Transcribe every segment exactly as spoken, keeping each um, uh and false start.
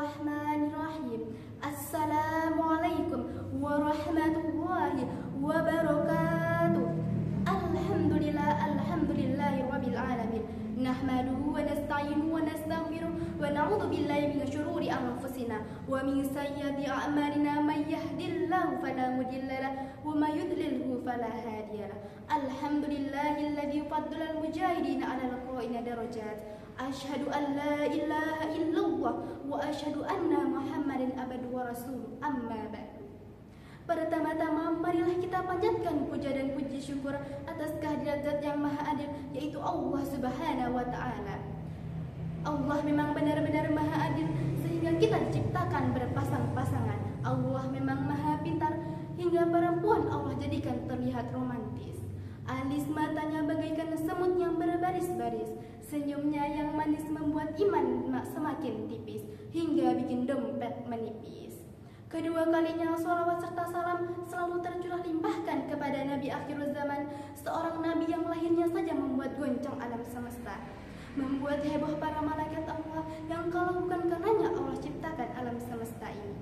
Bismillahirrahmanirrahim. Assalamualaikum warahmatullahi wabarakatuh. Alhamdulillah, alhamdulillahi rabbil alamin. Nahmaduhu wa nasta'inuhu wa nastaghfiruh wa na'udzu billahi min syururi anfusina wa min sayyiati a'malina may yahdihillahu fala mudilla lahu wa may yudlilhu fala hadiya lahu. Alhamdulillahilladzi faddala al-mujahidina 'ala al-qa'ina darajat. Asyhadu an la ilaha illallah wa asyhadu anna Muhammadan abduhu wa rasuluh. Amma ba'du. Pertama-tama marilah kita panjatkan puja dan puji syukur atas kehadirat Zat yang Maha Adil, yaitu Allah Subhanahu wa taala. Allah memang benar-benar Maha Adil sehingga kita diciptakan berpasang-pasangan. Allah memang Maha Pintar hingga perempuan Allah jadikan terlihat romantis. Alis matanya bagaikan semut yang berbaris-baris. Senyumnya yang manis membuat iman semakin tipis hingga bikin dompet menipis. Kedua kalinya sholawat serta salam selalu tercurah limpahkan kepada Nabi akhir zaman, seorang Nabi yang lahirnya saja membuat goncang alam semesta, membuat heboh para malaikat Allah yang kalau bukan karenanya Allah ciptakan alam semesta ini.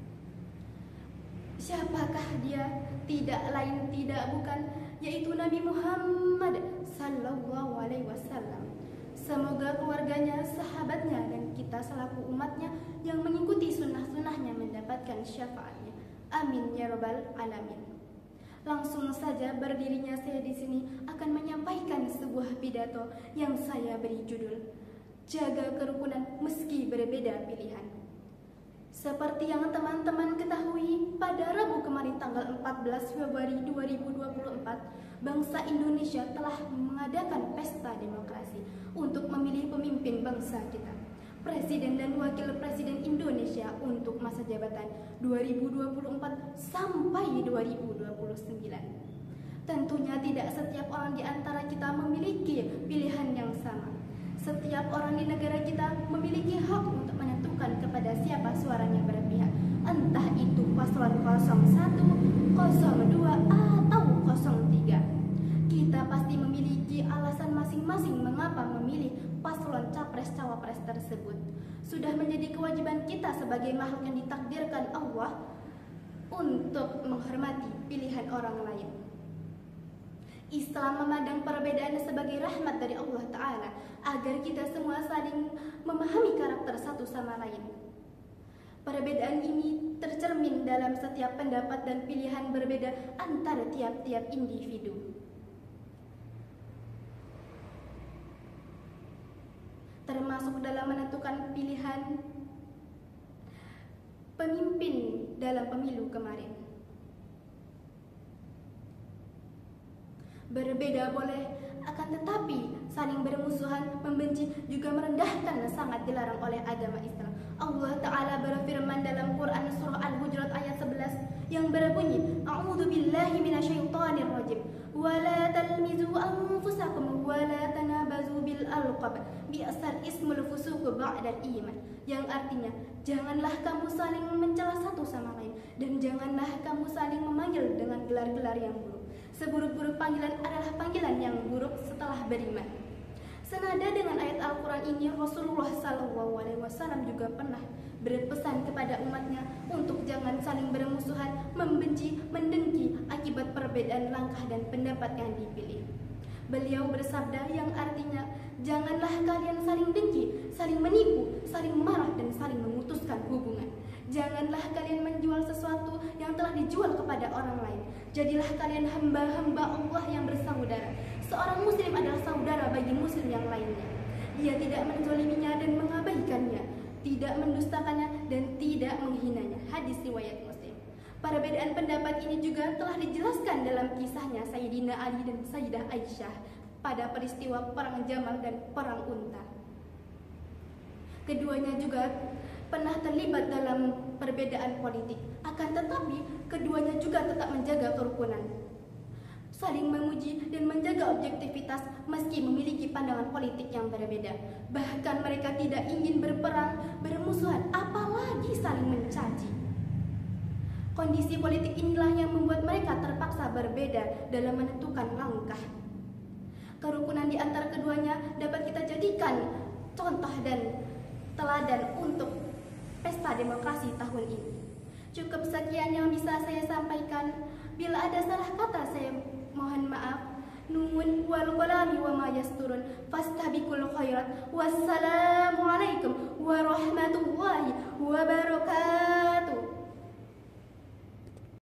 Siapakah dia? Tidak lain tidak bukan, yaitu Nabi Muhammad sallallahu alaihi wasallam. Semoga keluarganya, sahabatnya, dan kita selaku umatnya yang mengikuti sunnah-sunnahnya mendapatkan syafaatnya. Amin ya rabbal alamin. Langsung saja berdirinya saya di sini akan menyampaikan sebuah pidato yang saya beri judul Jaga Kerukunan Meski Berbeda Pilihan. Seperti yang teman-teman ketahui, pada Rabu kemarin tanggal empat belas Februari dua ribu dua puluh empat, bangsa Indonesia telah mengadakan pesta demokrasi untuk memilih pemimpin bangsa kita, Presiden dan Wakil Presiden Indonesia untuk masa jabatan dua ribu dua puluh empat sampai dua ribu dua puluh sembilan. Tentunya tidak setiap orang di antara kita memiliki pilihan yang sama. Setiap orang di negara kita memiliki hak untuk menentukan kepada siapa suaranya berpihak, entah itu paslon nol satu, nol dua, atau nol tiga. Kita pasti memiliki alasan masing-masing mengapa memilih paslon capres-cawapres tersebut. Sudah menjadi kewajiban kita sebagai makhluk yang ditakdirkan Allah untuk menghormati pilihan orang lain. Islam memandang perbedaan sebagai rahmat dari Allah Ta'ala agar kita semua saling memahami karakter satu sama lain. Perbedaan ini tercermin dalam setiap pendapat dan pilihan berbeda antara tiap-tiap individu. Termasuk dalam menentukan pilihan pemimpin dalam pemilu kemarin. Berbeda boleh, akan tetapi saling bermusuhan, membenci, juga merendahkan sangat dilarang oleh agama Islam. Allah Ta'ala berfirman dalam Quran Surah Al-Hujurat ayat sebelas yang berbunyi, A'udzu billahi minasyaitonir rajim, wa la talmizu anfusakum wa la tanabazu bil alqab bi'sal ismul fusuq ba'dal iman. Yang artinya, janganlah kamu saling mencela satu sama lain, dan janganlah kamu saling memanggil dengan gelar-gelar yang buruk. Seburuk-buruk panggilan adalah panggilan yang buruk setelah beriman. Senada dengan ayat Al-Quran ini, Rasulullah shallallahu alaihi wasallam juga pernah berpesan kepada umatnya untuk jangan saling bermusuhan, membenci, mendengki akibat perbedaan langkah dan pendapat yang dipilih. Beliau bersabda yang artinya, janganlah kalian saling dengki, saling menipu, saling marah, dan saling memutuskan hubungan. Janganlah kalian menjual sesuatu yang telah dijual kepada orang lain. Jadilah kalian hamba-hamba Allah yang bersaudara. Seorang muslim adalah saudara bagi muslim yang lainnya. Dia tidak menzaliminya dan mengabaikannya, tidak mendustakannya dan tidak menghinanya. Hadis riwayat Muslim. Perbedaan pendapat ini juga telah dijelaskan dalam kisahnya Sayyidina Ali dan Sayyidah Aisyah pada peristiwa perang Jamal dan perang Unta. Keduanya juga pernah terlibat dalam perbedaan politik, akan tetapi keduanya juga tetap menjaga kerukunan, saling memuji dan menjaga objektivitas meski memiliki pandangan politik yang berbeda. Bahkan mereka tidak ingin berperang, bermusuhan, apalagi saling mencaci. Kondisi politik inilah yang membuat mereka terpaksa berbeda dalam menentukan langkah. Kerukunan di antara keduanya dapat kita jadikan contoh dan teladan untuk pesta demokrasi tahun ini. Cukup sekian yang bisa saya sampaikan. Bila ada salah kata saya mohon maaf. Nun wal qalami wa ma yasturun fastabiqul khairat. Wassalamualaikum warahmatullahi wabarakatuh.